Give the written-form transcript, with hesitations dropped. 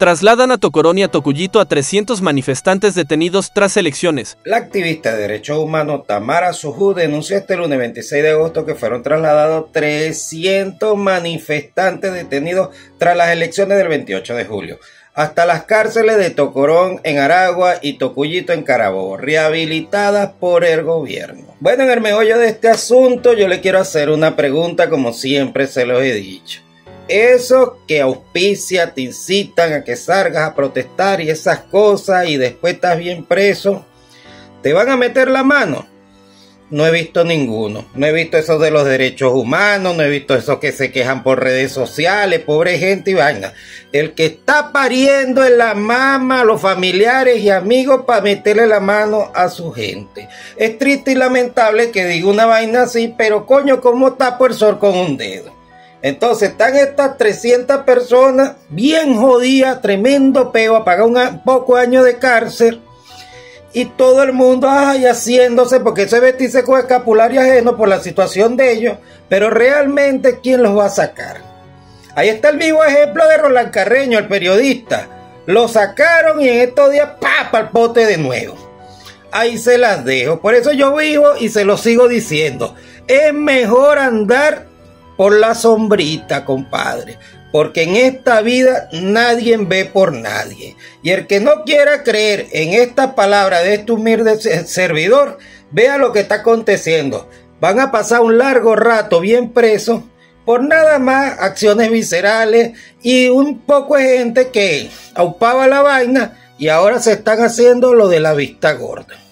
Trasladan a Tocorón y a Tocuyito a 300 manifestantes detenidos tras elecciones. La activista de derechos humanos Tamara Sujú denunció este lunes 26 de agosto que fueron trasladados 300 manifestantes detenidos tras las elecciones del 28 de julio hasta las cárceles de Tocorón en Aragua y Tocuyito en Carabobo, rehabilitadas por el gobierno. Bueno, en el meollo de este asunto yo le quiero hacer una pregunta, como siempre se los he dicho. Eso que auspicia, te incitan a que salgas a protestar y esas cosas y después estás bien preso, ¿te van a meter la mano? No he visto ninguno. No he visto esos de los derechos humanos, no he visto esos que se quejan por redes sociales, pobre gente y vaina. El que está pariendo es la mamá, los familiares y amigos para meterle la mano a su gente. Es triste y lamentable que diga una vaina así, pero coño, ¿cómo tapo el sol con un dedo? Entonces están estas 300 personas bien jodidas, tremendo peo, a pagar un poco años de cárcel. Y todo el mundo haciéndose, porque eso es vestirse con escapulario ajeno por la situación de ellos. Pero realmente, ¿quién los va a sacar? Ahí está el vivo ejemplo de Roland Carreño, el periodista. Lo sacaron y en estos días, ¡papa! Al pote de nuevo. Ahí se las dejo. Por eso yo vivo y se lo sigo diciendo. Es mejor andar por la sombrita, compadre, porque en esta vida nadie ve por nadie. Y el que no quiera creer en esta palabra de este humilde servidor, vea lo que está aconteciendo. Van a pasar un largo rato bien presos por nada más acciones viscerales y un poco de gente que aupaba la vaina y ahora se están haciendo lo de la vista gorda.